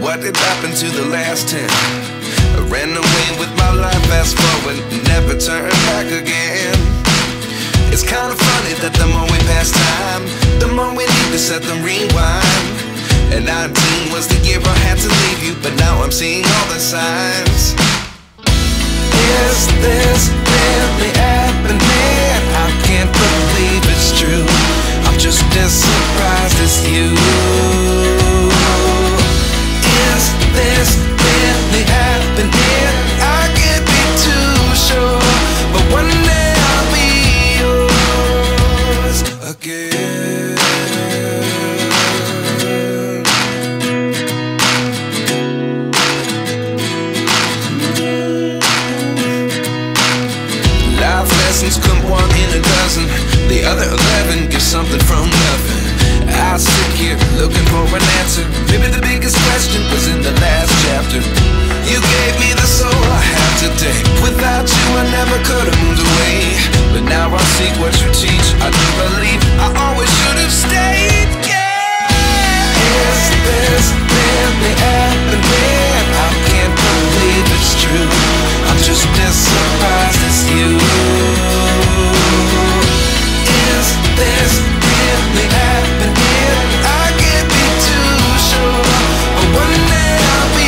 what did happen to the last 10? I ran away with my life, fast forward, never turn back again. It's kinda funny that the more we pass time, the more we need to set the rewind. And 19 was the year I had to leave you, but now I'm seeing all the signs. Is this really happening? I can't believe it's true. I'm just as surprised as you. Is this really happening? I can't be too sure, but one day I'll be yours again. Life lessons come one in a dozen. The other 11 get something from nothing. I sit here looking for an answer. Maybe the biggest question was in the last chapter. You gave me the soul I have today. Without you I never could have moved away. But now I see what you teach. I do believe I always should have stayed. Yeah. Is this really happening? I can't believe it's true. I'm just as surprised as you. Is this really happening? I can't be too sure, but one day I'll be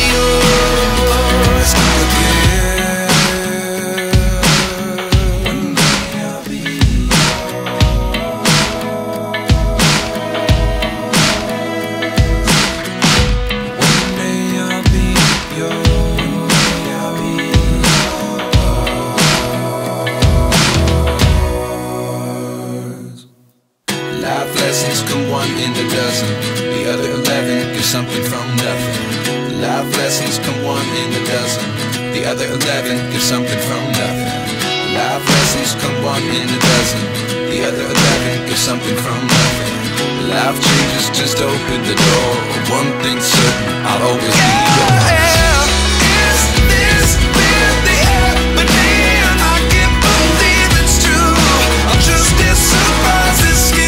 yours again. One day I'll be yours. One day I'll be yours. Life lessons come one in a dozen. The other 11 get something from nothing. Life lessons come one in a dozen. The other 11 get something from nothing. Life lessons come one in a dozen. The other 11 get something from nothing. Life changes just open the door. One thing's certain, I'll always be yours. Is this really happening? I can't believe it's true. I'm just as surprised as you.